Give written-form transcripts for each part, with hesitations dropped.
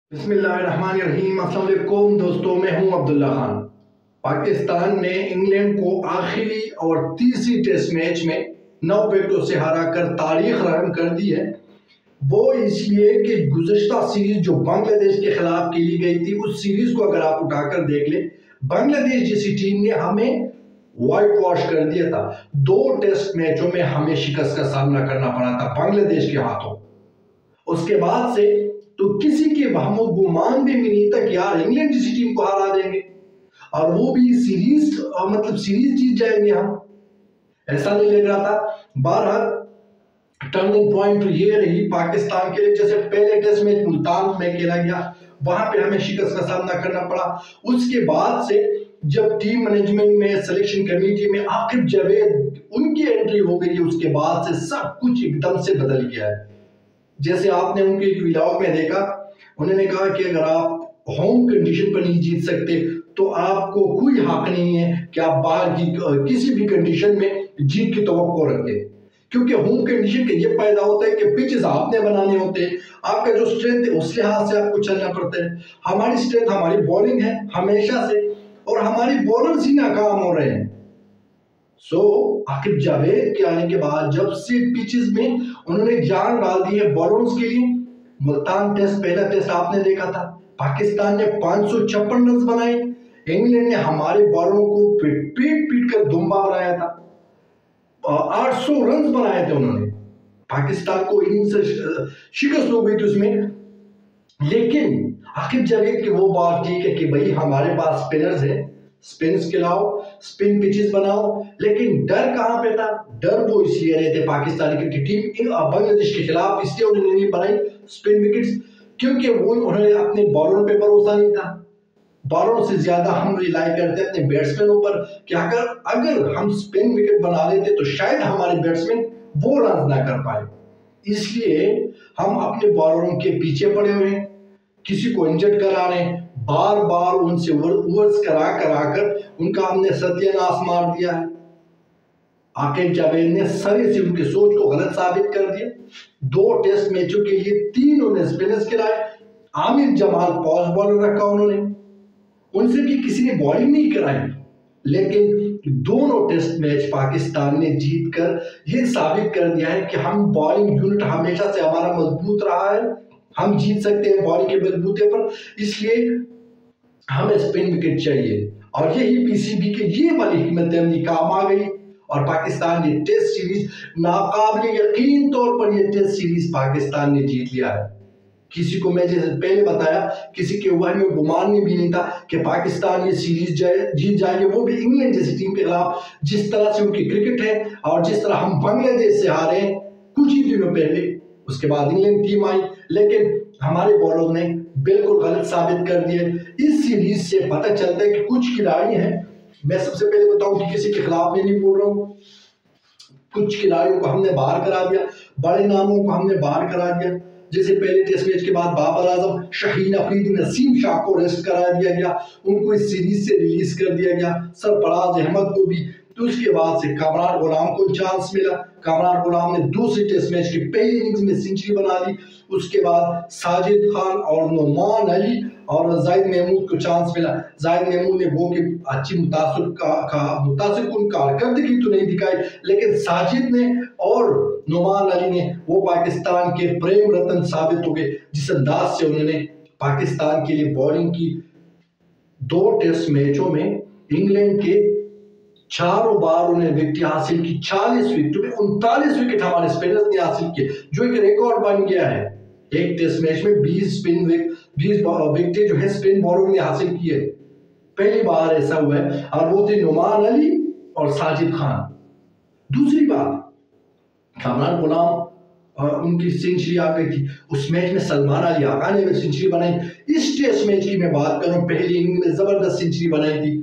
بسم اللہ الرحمن الرحیم۔ السلام علیکم دوستوں، میں ہوں عبداللہ خان۔ پاکستان نے انگلینڈ کو آخری اور تیسری ٹیسٹ میچ میں 9 وکٹوں سے ہرا کر تاریخ رقم کر دی ہے۔ وہ اس لیے کہ گزشتہ سیریز جو بنگلہ دیش کے خلاف کھیلی گئی تھی، اس سیریز کو اگر آپ اٹھا کر دیکھ لیں، بنگلہ دیش جیسی ٹیم نے ہمیں وائٹ واش کر دیا تھا۔ 2 ٹیسٹ میچوں میں ہمیں شکست کا سامنا کرنا پڑا تھا بنگلہ دیش کے ہاتھوں۔ اس کے بعد سے تو کسی کے وہم و گمان بھی نہیں تھا کہ یار انگلینڈ جیسی ٹیم کو ہرا دیں گے اور وہ بھی سیریز جیت جائیں گے ہم، ایسا نہیں لگ رہا تھا۔ بہرحال ٹرننگ پوائنٹ یہ رہی پاکستان کے لیے، جیسے پہلے ٹیسٹ میچ ملتان میں کھیلا گیا، وہاں پہ ہمیں شکست کا سامنا کرنا پڑا۔ اس کے بعد سے جب ٹیم مینجمنٹ میں، سلیکشن کمیٹی میں عاقب جاوید ان کی انٹری ہو گئی، اس کے بعد سے سب کچھ ایک دم سے بدل گیا ہے۔ جیسے آپ نے ان کے ایک ویلاگ میں دیکھا، انہوں نے کہا کہ اگر آپ ہوم کنڈیشن پر نہیں جیت سکتے تو آپ کو کوئی حق نہیں ہے کہ آپ باہر کی کسی بھی کنڈیشن میں جیت کی توقع رکھیں، کیونکہ ہوم کنڈیشن کے یہ فائدہ ہوتا ہے کہ پچز آپ نے بنانے ہوتے ہیں، آپ کا جو اسٹرینتھ ہے اس لحاظ سے آپ کو چلنا پڑتا ہے۔ ہماری اسٹرینتھ ہماری بالنگ ہے ہمیشہ سے، اور ہماری بالرز ہی ناکام ہو رہے ہیں۔ عاقب جاوید کے آنے کے بعد جب سے پچز میں انہوں نے جان ڈال دی ہے بالرز کے لیے، ملتان ٹیسٹ پہلا ٹیسٹ آپ نے دیکھا تھا، پاکستان نے 556 رنز بنائے، انگلینڈ نے ہمارے بالروں کو پیٹ کر دمبا بنایا تھا، 800 رنز بنائے تھے انہوں نے۔ پاکستان کو اننگ سے شکست ہو گئی تھی اس میں، لیکن عاقب جاوید کی وہ بات ٹھیک ہے کہ بھائی ہمارے پاس سپنرز ہیں، سپنز کھلاؤ، سپن پچز بناؤ، لیکن ڈر کہاں پہ تھا؟ ڈر وہ اس لیے رہے تھے پاکستانی کرکٹ ٹیم بنگلہ دیش کے خلاف، اس لیے انہوں نے نہیں بنائی سپن وکٹس، کیونکہ وہ انہوں نے اپنے بالروں پہ بھروسہ نہیں تھا۔ بالروں سے زیادہ ہم ریلائی کرتے اپنے بیٹسمینوں پر کہ اگر ہم سپن وکٹ بنا لیتے تو شاید ہمارے بیٹسمین وہ رنز نہ کر پائے، اس لیے ہم اپنے بالروں کے پیچھے پڑے ہوئے ہیں، کسی کو انجرڈ کرا رہے ہیں، بار بار ان سے اوورز کرا کر ان کا ہم نے ستیہ ناش مار دیا ہے۔ عاقب جاوید نے سرے سے ان کی سوچ کو غلط ثابت کر دیا۔ 2 ٹیسٹ میچوں کے لیے 3 انہوں نے سپنرز کھلائے، عامر جمال پاس بالر رکھا انہوں نے، ان سے بھی کسی نے بالنگ نہیں کرائی، لیکن دونوں ٹیسٹ میچ پاکستان نے جیت کر یہ ثابت کر دیا ہے کہ ہم بالنگ یونٹ ہمیشہ سے ہمارا مضبوط رہا ہے، ہم جیت سکتے ہیں بالنگ کے بلبوتے پر، اس لیے ہمیں سپن وکٹ چاہیے، اور یہی پی سی بی کے یہ والی حکمت عملی کام آ گئی، اور پاکستان یہ ٹیسٹ سیریز ناقابل یقین طور پر یہ ٹیسٹ سیریز پاکستان نے جیت لیا ہے۔ کسی کو میں جیسے پہلے بتایا، کسی کے وہم و گمان میں بھی نہیں تھا کہ پاکستان یہ سیریز جیت جائے گے، وہ بھی انگلینڈ جیسی ٹیم کے خلاف، جس طرح سے ان کی کرکٹ ہے اور جس طرح ہم بنگلہ دیش سے ہارے ہیں کچھ ہی دنوں پہلے، اس کے بعد انگلینڈ ٹیم آئی، لیکن ہمارے بالرز نے بالکل غلط ثابت کر دیے۔ اس سیریز سے پتہ چلتا ہے کہ کچھ کھلاڑی ہیں، میں سب سے پہلے بتاؤں کہ کسی کے خلاف میں نہیں بول رہا ہوں، کچھ کھلاڑیوں کو ہم نے باہر کرا دیا، بڑے ناموں کو ہم نے باہر کرا دیا، جیسے پہلے ٹیسٹ میچ کے بعد بابر اعظم، شاہین افریدی، نسیم شاہ کو ریسٹ کرا دیا گیا، ان کو اس سیریز سے ریلیز کر دیا گیا، سرفراز احمد کو بھی، تو اس کے بعد سے کامران غلام کو چانس ملا، کامران غلام نے دوسری ٹیسٹ میچ کی پہلی اننگز میں سنچری بنا دی، اس کے بعد ساجد خان اور نعمان علی اور زاہد محمود کو چانس ملا۔ زاہد محمود نے وہ کہ اچھی متاثر کن کارکردگی تو نہیں دکھائی، لیکن ساجد نے اور نعمان علی نے وہ پاکستان کے پریم رتن ثابت ہو گئے، جس انداز سے انہوں نے پاکستان کے لیے بالنگ کی۔ 2 ٹیسٹ میچوں میں انگلینڈ کے چاروں بار انہیں وکٹیں حاصل کی، 40 وکٹوں میں 39 وکٹ ہمارے سپنرز نے حاصل کیے، جو ایک ریکارڈ بن گیا ہے۔ ایک ٹیسٹ میچ میں 20 وکٹیں جو ہے سپن بالروں نے حاصل کی ہے، پہلی بار ایسا ہوا ہے، اور وہ تھے نعمان علی اور ساجد خان۔ دوسری بات، کامران غلام ان کی سنچری آ گئی تھی، اس میچ میں سلمان علی آقا نے بھی سنچری بنائی۔ اس ٹیسٹ میچ کی میں بات کروں، پہلی اننگ میں زبردست سنچری بنائی تھی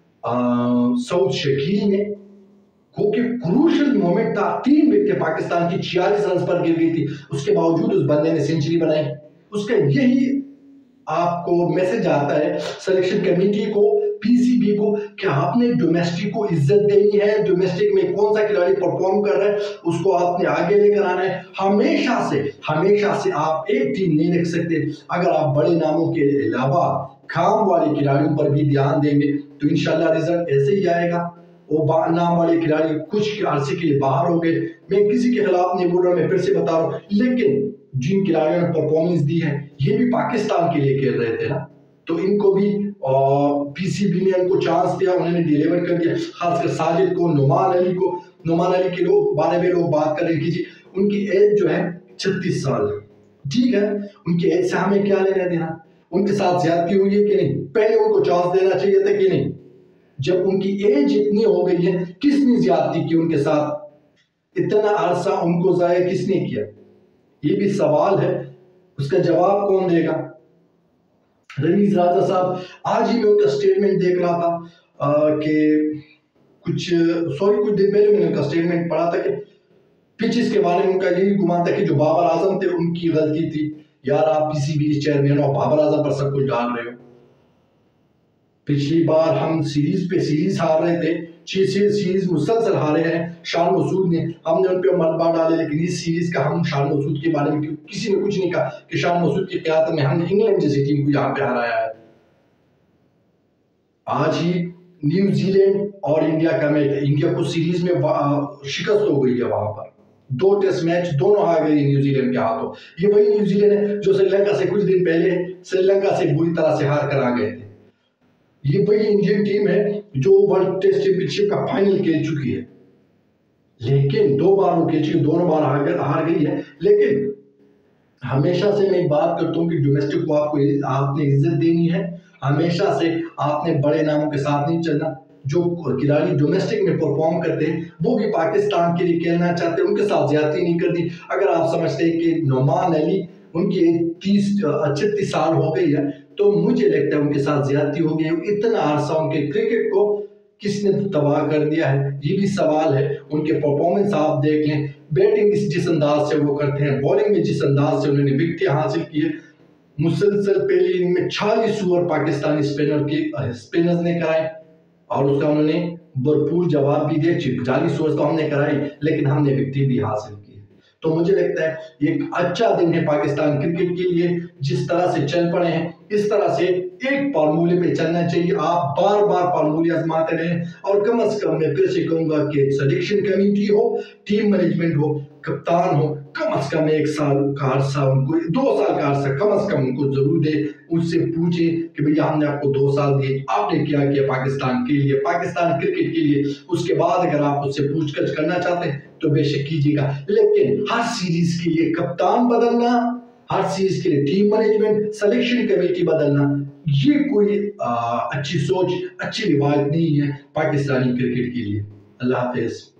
سعود شکیل نے، کیونکہ کروشل مومنٹ تھا، 3 وکٹیں پاکستان کی 46 رنز پر گر گئی تھی، اس کے باوجود اس بندے نے سنچری بنائی۔ اس کا یہی آپ کو میسج آتا ہے سلیکشن کمیٹی کو، پی سی بی کو، کہ آپ نے ڈومیسٹک کو عزت دینی ہے، ڈومیسٹک میں کون سا کھلاڑی پرفارم کر رہا ہے اس کو آپ نے آگے لے کر آنا ہے۔ ہمیشہ سے آپ ایک ٹیم نہیں رکھ سکتے۔ اگر آپ بڑے ناموں کے علاوہ کام والے کھلاڑیوں پر بھی دھیان دیں گے تو انشاءاللہ رزلٹ ایسے ہی آئے گا۔ وہ نام والے کھلاڑی کچھ عرصے کے لیے باہر ہو گئے، میں کسی کے خلاف نہیں بول رہا، میں پھر سے بتا رہا ہوں، لیکن جن کھلاڑیوں نے پرفارمنس دی ہے یہ بھی پاکستان کے لیے کھیل رہے تھے نا، تو ان کو بھی پی سی بی نے ان کو چانس دیا، انہوں نے ڈیلیور کر دیا، خاص کر ساجد کو، نعمان علی کے بارے میں لوگ بات کر رہے ہیں کہ جی ان کی ایج جو ہے 36 سال ہے۔ ٹھیک ہے، ان کی ایج سے ہمیں کیا لینا دینا؟ ان کے ساتھ زیادتی ہوئی ہے کہ نہیں؟ پہلے ان کو چانس دینا چاہیے تھا کہ نہیں؟ جب ان کی ایج اتنی ہو گئی ہے، کس نے زیادتی کی ان کے ساتھ؟ اتنا عرصہ ان کو ضائع کس نے کیا؟ یہ بھی سوال ہے، اس کا جواب کون دے گا؟ رمیز راجہ صاحب، آج ہی میں ان کا سٹیٹمنٹ دیکھ رہا تھا کہ کچھ دن پہلے میں نے ان کا سٹیٹمنٹ پڑھا تھا کہ پچز کے بارے میں ان کا یہی گمان تھا کہ جو بابر اعظم تھے ان کی غلطی تھی۔ یار آپ پی سی بی چیئرمین ہو، بابر اعظم پر سب کچھ ڈال رہے ہو۔ پچھلی بار ہم سیریز پہ سیریز ہار رہے تھے، 6 سیریز مسلسل ہارے ہیں شان مسعود نے، ہم نے ان پہ ملبہ ڈالے، لیکن اس سیریز کا ہم شان مسعود کے بارے میں کسی نے کچھ نہیں کہا کہ شان مسعود کی قیادت میں ہم نے انگلینڈ جیسی ٹیم کو یہاں پہ ہرایا ہے۔ آج ہی نیوزی لینڈ اور انڈیا کا میچ، انڈیا کو سیریز میں شکست ہو گئی ہے، وہاں پر 2 ٹیسٹ میچ دونوں ہار گئی نیوزی لینڈ کے ہاتھوں۔ یہ وہی نیوزی لینڈ ہے جو سری لنکا سے کچھ دن پہلے سری لنکا سے بری طرح سے ہار کر آ گئے تھے۔ یہ وہی انڈین ٹیم ہے جو ورلڈ ٹیسٹ چیمپئن شپ کا فائنل کھیل چکی ہے، لیکن 2 بار وہ کھیل چکی، دونوں بار ہار گئی ہے۔ لیکن ہمیشہ سے میں بات کرتا ہوں کہ ڈومیسٹک کو آپ نے عزت دینی ہے، ہمیشہ سے آپ نے بڑے ناموں کے ساتھ نہیں چلنا۔ جو کھلاڑی ڈومیسٹک میں پرفارم کرتے ہیں وہ بھی پاکستان کے لیے کھیلنا چاہتے ہیں، ان کے ساتھ زیادتی نہیں کرنی۔ اگر آپ سمجھتے ہیں کہ نعمان علی ان کی 36 سال ہو گئی ہے تو مجھے لگتا ہے ان کے ساتھ زیادتی ہو گئی ہے۔ اتنا عرصہ ان کے کرکٹ کو کس نے تباہ کر دیا ہے؟ یہ بھی سوال ہے۔ ان کے پرفارمنس آپ دیکھ لیں، بیٹنگ جس انداز سے وہ کرتے ہیں، بولنگ میں جس انداز سے انہوں نے وکٹیں حاصل کی ہے، مسلسل پہلی اننگ میں 46 اوور پاکستانی اسپنرز نے کرائے اور اس کا انہوں نے بھرپور جواب بھی دے۔ 40 اوور تو ہم نے کرائی لیکن ہم نے وکٹیں بھی حاصل کی۔ تو مجھے لگتا ہے یہ ایک اچھا دن ہے پاکستان کرکٹ کے لیے، جس طرح سے چل پڑے ہیں اس طرح سے ایک فارمولے پہ چلنا چاہیے۔ آپ بار بار فارمولے آزماتے رہیں، اور کم از کم میں پھر سے کہوں گا کہ سلیکشن کمیٹی ہو، ٹیم مینجمنٹ ہو، کپتان ہو، کم از کم 1 سال کا عرصہ ان کو، 2 سال کا عرصہ کم از کم ان کو ضرور دے۔ اس سے پوچھیں کہ بھئی ہم نے آپ کو 2 سال دیے، آپ نے کیا کیا پاکستان کے لیے، پاکستان کرکٹ کے لیے۔ اس کے بعد اگر آپ اس سے پوچھ گچھ کرنا چاہتے ہیں تو بے شک کیجیے گا، لیکن ہر سیریز کے لیے کپتان بدلنا، ہر سیریز کے لیے ٹیم مینجمنٹ، سلیکشن کمیٹی بدلنا، یہ کوئی اچھی سوچ، اچھی روایت نہیں ہے پاکستانی کرکٹ کے لیے۔ اللہ حافظ۔